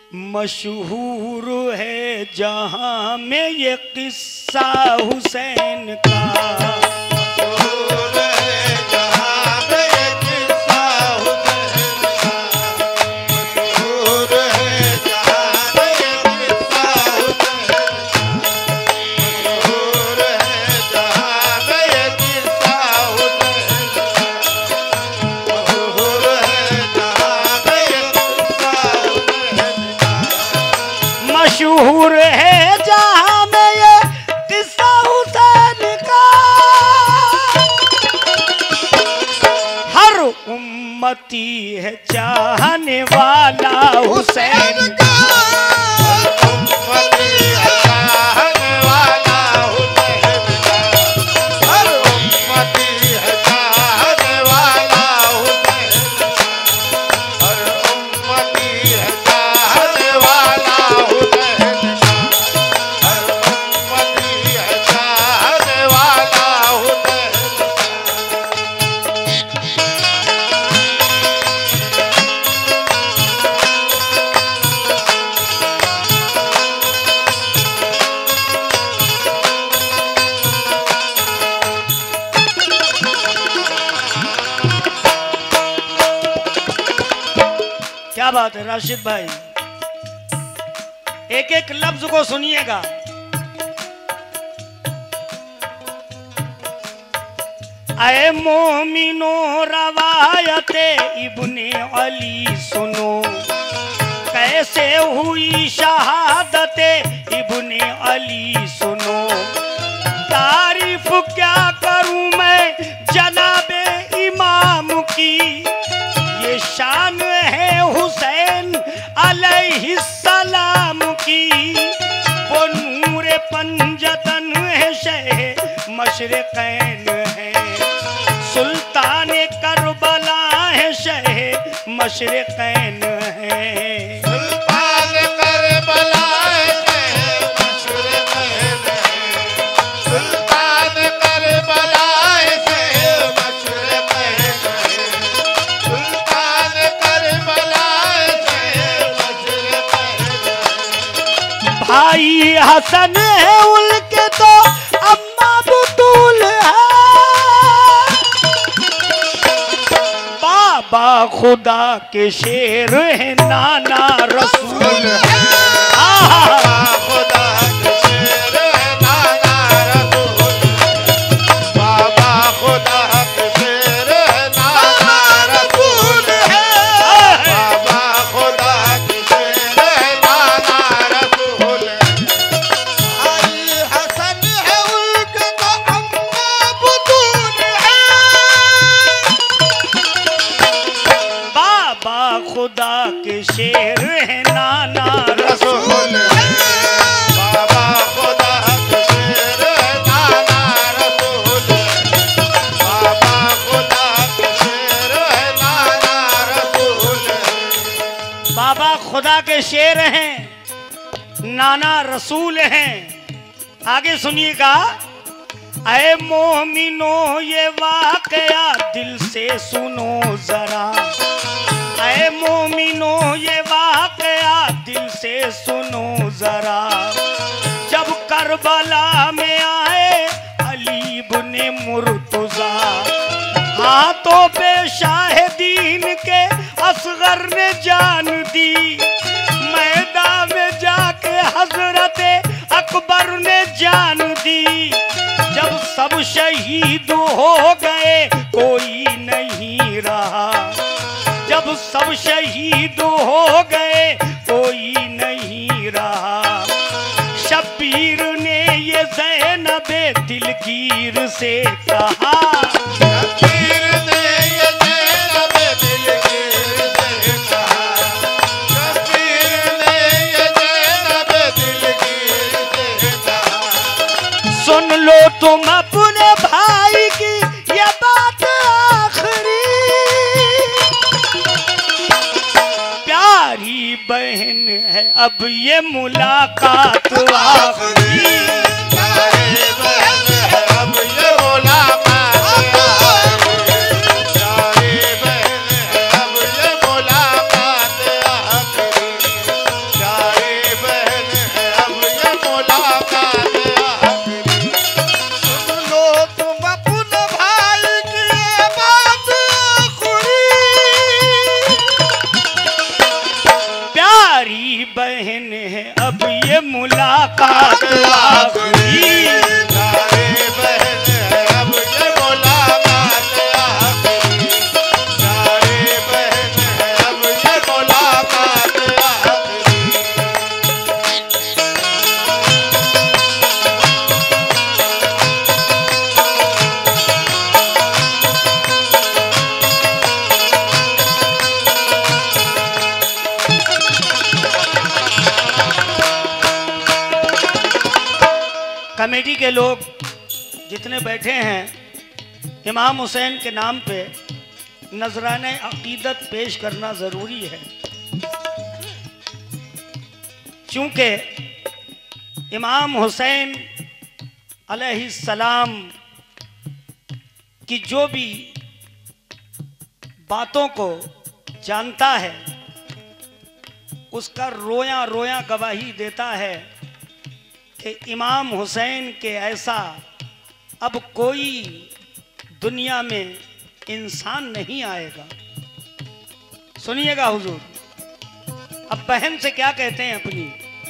मशहूर है जहां में ये किस्सा हुसैन का। मशहूर है जहां में ये किस्सा हुसैन का, हर उम्मती है चाहने वाला हुसैन का। क्या बात है राशिद भाई, एक एक लफ्ज को सुनिएगा। ऐ मोमिनो रवायते इब्ने अली सुनो, कैसे हुई शहादते इब्ने अली सुनो। तारीफ क्या करूं मैं जनाबे इमाम की, ये शान है हुसैन अलैहिस्सलाम की। वो नूरे पंजतन है शह मशरिक़ैन है, सुल्तान करबला है शह मशरिक़ैन है। सुल्तान करबला है शह मशरिक़ैन है, सुल्तान करबला है शह मशरिक़ैन है, सुल्तान करबला है शह मशरिक़ैन है। भाई हसन है उनके तो अम्मा बुतूल है, बाबा खुदा के शेर है नाना रसूल है। खुदा के शेर है नाना रसूल, बाबा खुदा के शेर है नाना रसूल है, बाबा खुदा के शेर है नाना रसूल है। भाई हसन है उनके तो अम्मा बुतूल है, बाबा खुदा के शेर है नाना रसूल है। बाबा खुदा के शेर है नाना रसूल है, बाबा खुदा के शेर है नाना रसूल है। बाबा खुदा के शेर हैं, नाना रसूल हैं। आगे सुनिएगा। ऐ मोमिनो ये वाकया दिल से सुनो जरा, ऐ मोमिनो ये वाकया दिल से सुनो जरा। जब करबला में आए अली इब्ने मुर्तजा, हाथों पे शाहिदीन के असगर ने जान दी। मैदान में जाके हजरत अकबर ने जान दी। जब सब शहीद हो गए कोई नहीं रहा, जब सब शहीद हो गए कोई नहीं रहा। शब्बीर ने ये ज़ैनबे दिलगीर से कहा, शब्बीर ने ये ज़ैनबे दिलगीर से कहा, शब्बीर ने ये ज़ैनबे दिलगीर से कहा। सुन लो तुम अपने भाई की ये बात आखिरी, प्यारी बहन है अब ये मुलाकात आखिरी। प्यारी बहन है अब ये मुलाकात आखिरी, प्यारी बहन है अब ये मुलाकात आखिरी, बहन है अब ये मुलाकात आखिरी। सारे बहन है अब ये मुलाकात आखिरी। सारे बहन है अब ये मुलाकात आखिरी। कमेटी के लोग जितने बैठे हैं, इमाम हुसैन के नाम पे नजराने अकीदत पेश करना जरूरी है, क्योंकि इमाम हुसैन अलैहिस्सलाम की जो भी बातों को जानता है उसका रोया रोया गवाही देता है कि इमाम हुसैन के ऐसा अब कोई दुनिया में इंसान नहीं आएगा। सुनिएगा हुजूर, अब बहन से क्या कहते हैं अपनी,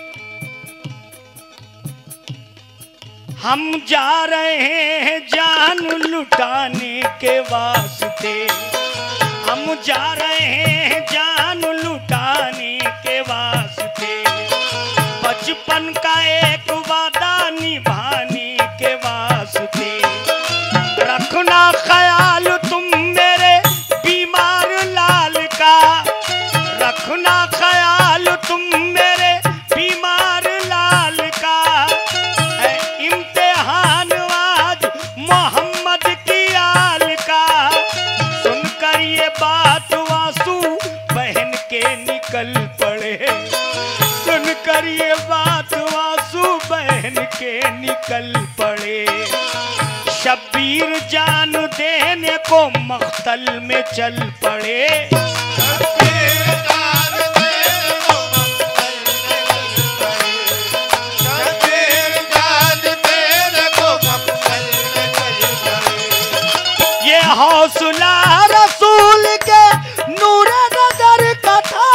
हम जा रहे हैं जान लुटाने के वास्ते, हम जा रहे हैं जान लुटाने के वास्ते, बचपन का एक वादा निभाने के वास्ते, रखना ख्याल तुम मेरे बीमार लाल का, रखना ख्याल तुम मेरे बीमार लाल का, है इम्तिहान आज मोहम्मद की आल का। सुनकर ये बात आंसू बहन के निकल पड़े, सुनकर ये बात आंसू बहन के निकल पड़े। शब्बीर जान देने को मख्तल में चल पड़े, शब्बीर जान देने को मख्तल में चल पड़े। शब्बीर जान देने को मख्तल में चल पड़े। ये हौसला रसूल के नूर नजर का था,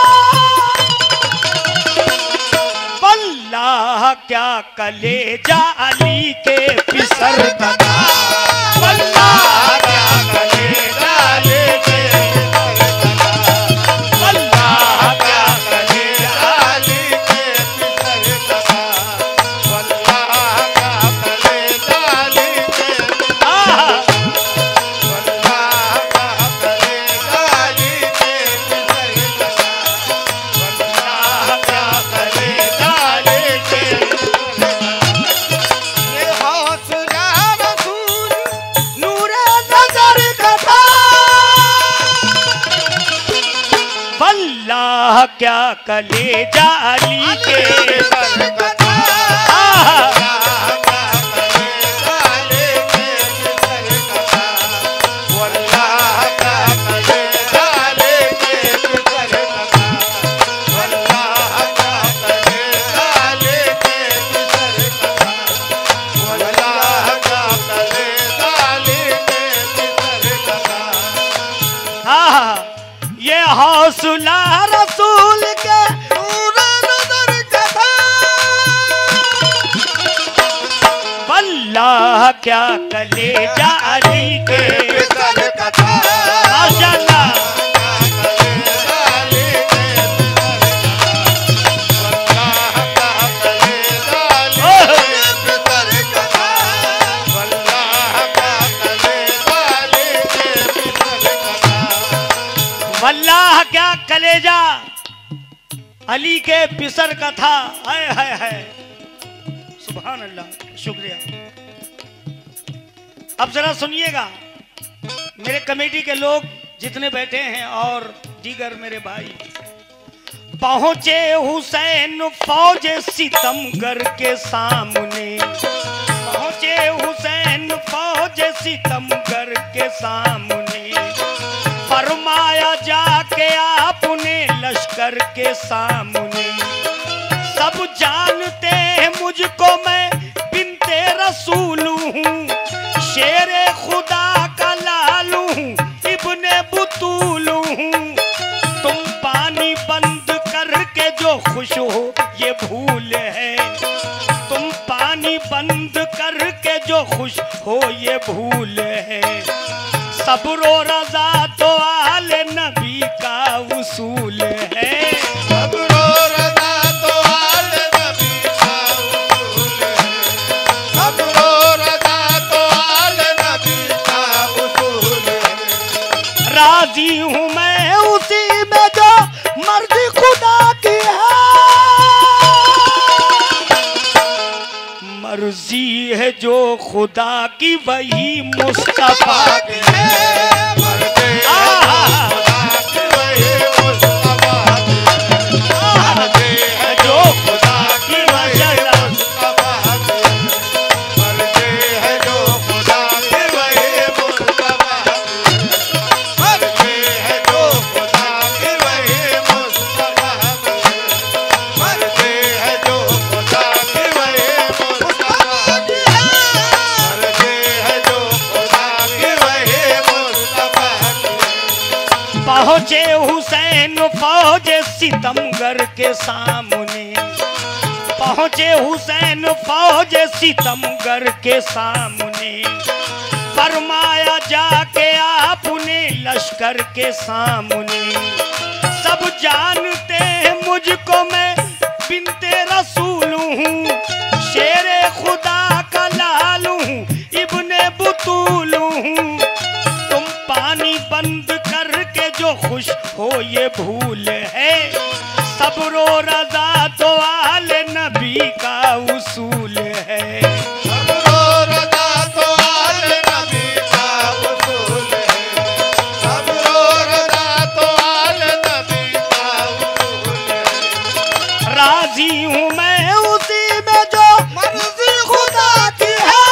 वल्लाह क्या कलेजा अली के पिसर का था, वल्लाह क्या कलेजा अली के पिसर का था, वल्लाह क्या कलेजा अली के पिसर का था। वल्लाह क्या कलेजा अली के पिसर का था। वल्लाह क्या कलेजा अली के पिसर का था। वल्लाह क्या कलेजा अली के पिसर का था। ये हौसला रसूल नूर नजर का था, वल्लाह क्या कलेजा अली के पिसर का था। वल्लाह क्या कलेजा अली के पिसर का था। वल्लाह क्या कलेजा अली के पिसर का था। वल्लाह क्या कलेजा अली के पिसर का था। वल्लाह क्या कलेजा अली के पिसर का था। हाँ, ये हौसला रसूल के नूर नजर का था। वल्लाह क्या कलेजा अली के पिसर का था। माशाअल्लाह। कलेजा अली के पिसर का था। वल्लाह क्या कलेजा अली के पिसर का था। वल्लाह क्या कलेजा अली के पिसर का था। वल्लाह क्या कलेजा अली के पिसर का था। हाय हाय हाय, सुभान अल्लाह, शुक्रिया। अब जरा सुनिएगा, मेरे कमेटी के लोग जितने बैठे हैं और दीगर मेरे भाई, पहुंचे हुसैन फौज सितमगर के सामने, पहुंचे हुसैन फौज सितमगर के सामने, फरमाया जाके आपने लश्कर के सामने, सब जानते हैं मुझको मैं बिनते रसूल हूँ, शेरे खुदा का लालू हूँ, इब्ने बुतूल हूँ, तुम पानी बंद करके जो जो खुश हो ये भूल है। तुम पानी बंद करके जो खुश हो ये भूल है। सब्र और रज़ा तो आले नबी का उसूल है। सब्र और रज़ा तो आले नबी का उसूल है। सब्र और रज़ा तो आले नबी का उसूल है। राजी हूँ मैं उसी में जो मर्जी खुदा की है। मर्जी है जो खुदा की वही मुस्तफा की है। मर्जी है जो खुदा की वही मुस्तफा की। मर्जी है जो खुदा की वही मुस्तफा की। मर्जी है जो खुदा की वही मुस्तफा की। मर्जी है जो खुदा की वही मुस्तफा की। मर्जी है जो खुदा की वही मुस्तफा की। पहुंचे हुसैन फौज सितमगर के सामने। पहुंचे हुसैन फौज सितमगर के सामने। फरमाया जाके आपने लश्कर के सामने। सब जानते हैं मुझको मैं बिनते रसूल हूँ। शेरे खुदा का लाल हूँ इब्ने बुतूल हूँ। तुम पानी बंद करके जो खुश हो ये भूल है। सब्र और रज़ा तो आले नबी का उसूल है। सब्र और रज़ा तो आले नबी का उसूल है। सब्र और रज़ा तो आले नबी का उसूल है। राजी हूँ मैं उसी में जो मर्जी खुदा की है।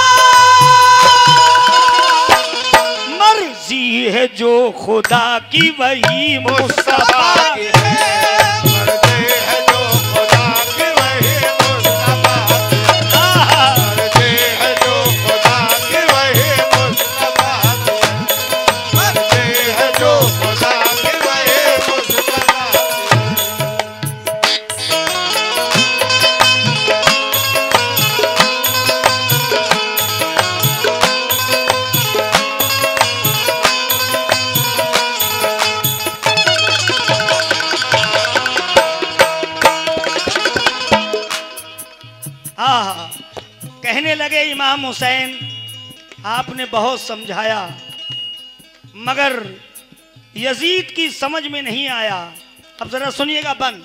मर्जी है जो खुदा की वही मुस्तफा की है। मर्जी है जो खुदा की वही मुस्तफा की। मर्जी है जो खुदा की वही मुस्तफा की। मर्जी है जो खुदा की वही मुस्तफा की। आहा, कहने लगे इमाम हुसैन आपने बहुत समझाया मगर यजीद की समझ में नहीं आया। अब जरा सुनिएगा बंद।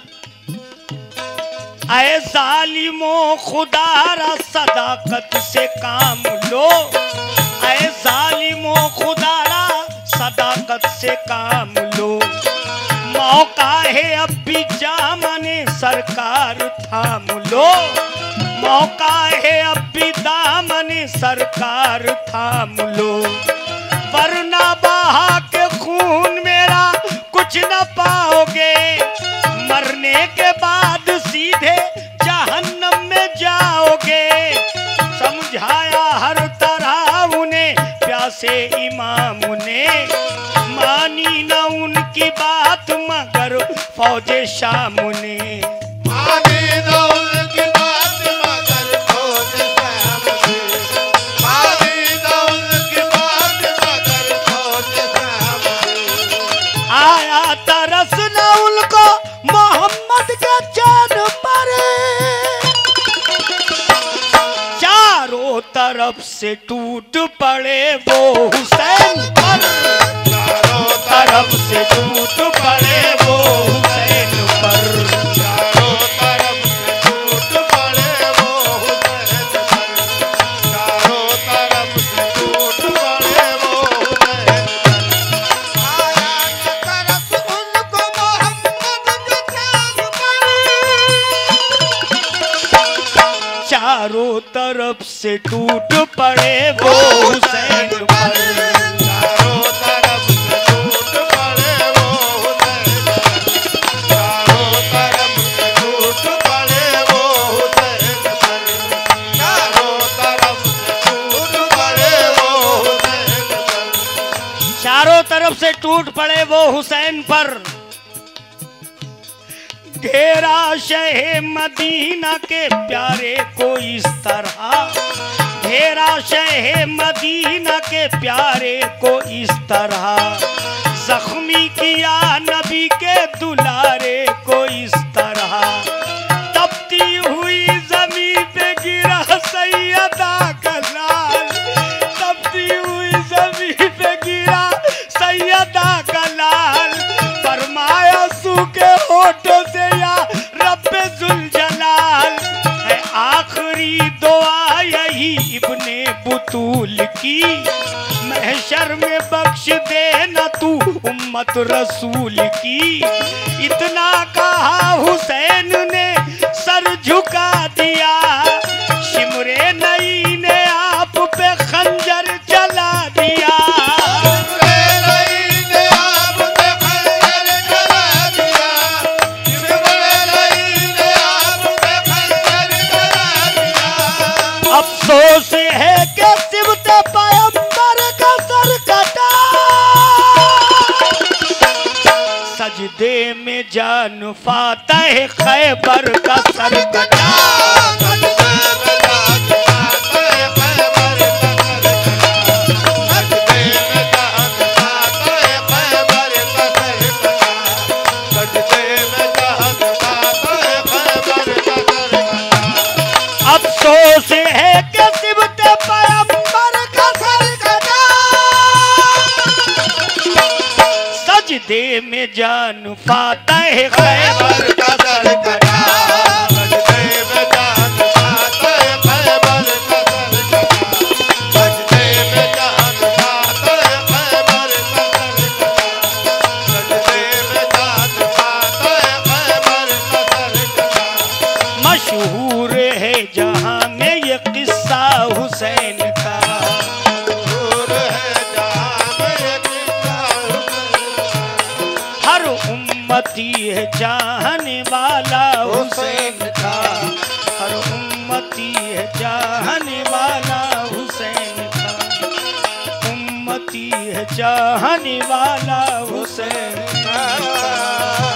ऐ जालिमो खुदारा सदाकत से काम लो। ऐ जालिमो खुदारा सदाकत से काम लो। मौका है अब भी जामने सरकार थाम लो। मौका है अब भी दामने सरकार थाम लो। वरना बहा के खून मेरा कुछ न पाओगे। मरने के बाद सीधे जहन्नम में जाओगे। समझाया हर तरह उन्हें प्यासे इमाम ने। मानी न उनकी बात मगर फौजे शाम ने। मानी न उनकी बात मगर फौजे शाम ने। मानी न उनकी बात मगर फौजे शाम ने। आया तरस न उनको मोहम्मद के चैन पर। चारों तरफ से टूट पड़े वो हुसैन पर। चारों तरफ से टूट पड़े वो हुसैन पर। चारों तरफ से टूट पड़े वो हुसैन पर। चारों तरफ से टूट पड़े वो हुसैन पर। आया न तरस उनको मोहम्मद के चैन पर। चारों तरफ से टूट पड़े वो हुसैन पर। चारों तरफ से टूट पड़े वो हुसैन पर। चारों तरफ से टूट पड़े वो हुसैन पर। चारों तरफ से टूट पड़े वो हुसैन पर। चारों तरफ से टूट पड़े वो हुसैन पर। घेरा शहे मदीना के प्यारे को इस तरह, घेरा शहे मदीना के प्यारे को इस तरह, जख्मी किया नबी के दुलारे को इस तरह। तपती हुई जमीन पे गिरा सैयदा का लाल, तपती हुई जमीन पे गिरा सैयदा का लाल। फरमाया सूखे होठों से या रब्बे जुल जलाल, है आखिरी दुआ यही इब्ने बुतूल की, महशर में बख्श देना तू उम्मत रसूल की। इतना कहा हुसैन ने सर झुका दिया, शिमरे नई ने आप पे खंजर चला दिया। अफसोस है कि सिबते पैगंबर का सर कटा, सजदे में जान फातह खैबर का सर कटा। अफसोस है कि सिबते पैगंबर का सर कटा, सजदे में जान फातह खैबर का सर कटा। मशहूर है जहां में ये किस्सा हुसैन का, हर उम्मती है चाहने वाला हुसैन का, हर उम्मती है चाहने वाला हुसैन का, उम्मती है चाहने वाला हुसैन का।